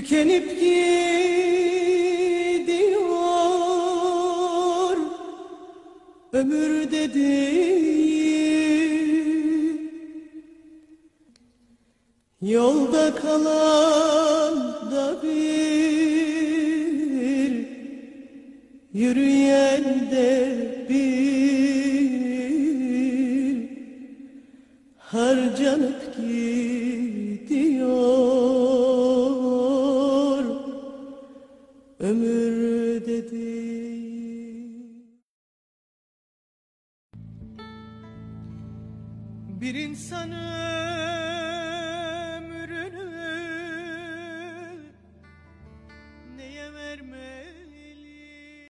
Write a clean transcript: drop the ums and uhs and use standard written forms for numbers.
Tükenip gidiyor ömür dediğim, yolda kalan da bir, yürüyen de bir, harcanıp gidiyor ömür dediğim. Bir insanın